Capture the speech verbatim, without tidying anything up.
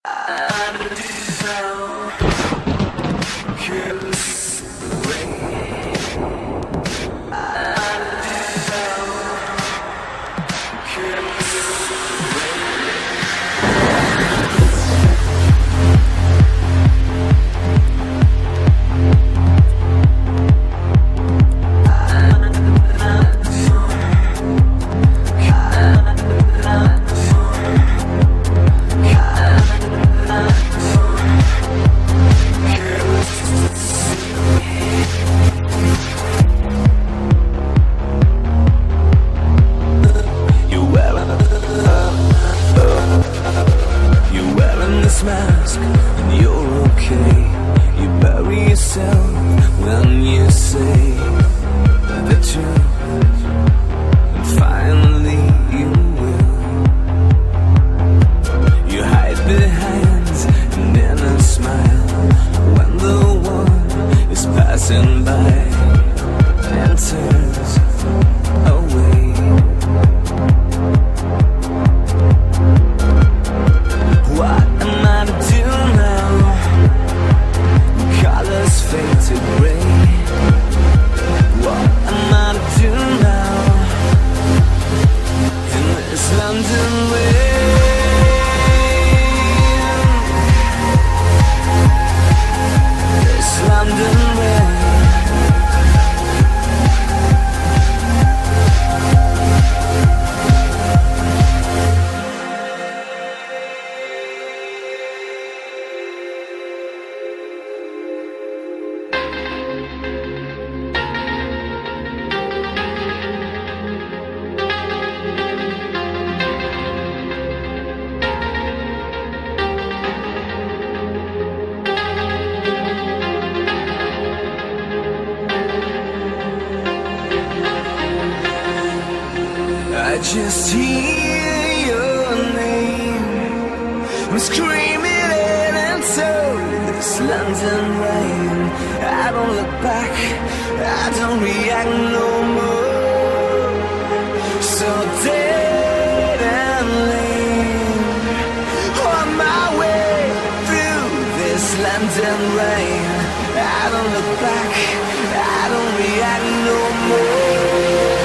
Mask and you're okay. You bury yourself when you say the truth, and finally you will. You hide behind an inner smile when the one is passing by and turns away. What am I to do now? Colors fade to gray. What am I to do now in this London rain? This London rain. I just hear your name, I'm screaming it into this London rain. I don't look back, I don't react no more. So dead and lame, on my way through this London rain. I don't look back, I don't react no more.